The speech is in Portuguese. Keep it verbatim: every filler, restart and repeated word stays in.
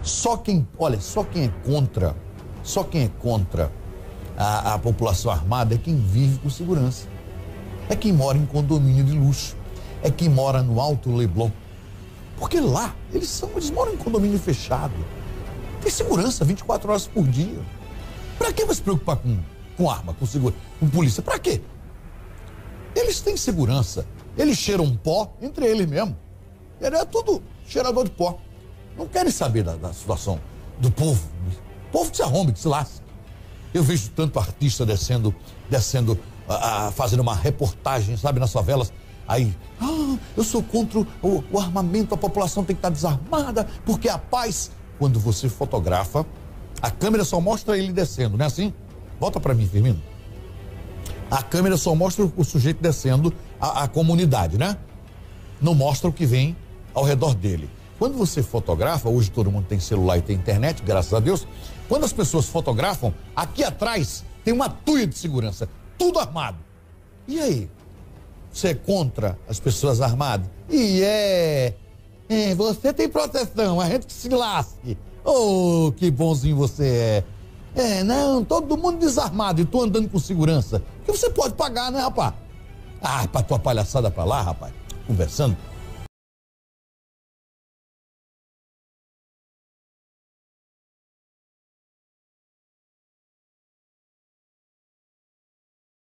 Só quem, olha, só quem é contra, só quem é contra a, a população armada é quem vive com segurança. É quem mora em condomínio de luxo. É quem mora no Alto Leblon. Porque lá, eles são, eles moram em condomínio fechado. Tem segurança vinte e quatro horas por dia. Pra que vai se preocupar com, com arma, com segurança, com polícia? Pra quê? Eles têm segurança. Eles cheiram pó entre eles mesmo. É tudo cheirador de pó. Não querem saber da, da situação do povo. O povo que se arrombe, que se lasca. Eu vejo tanto artista descendo, descendo, ah, fazendo uma reportagem, sabe, nas favelas. Aí, ah, eu sou contra o, o armamento, a população tem que estar desarmada, porque a paz. Quando você fotografa, a câmera só mostra ele descendo, não é assim? Volta para mim, Firmino. A câmera só mostra o sujeito descendo a, a comunidade, né? Não mostra o que vem ao redor dele. Quando você fotografa, hoje todo mundo tem celular e tem internet, graças a Deus. Quando as pessoas fotografam, aqui atrás tem uma tuia de segurança, tudo armado. E aí? Você é contra as pessoas armadas? E é, é, você tem proteção, a gente que se lasque. Oh, que bonzinho você é. É, não, todo mundo desarmado e tô andando com segurança. Porque você pode pagar, né, rapaz? Ah, pra tua palhaçada pra lá, rapaz, conversando.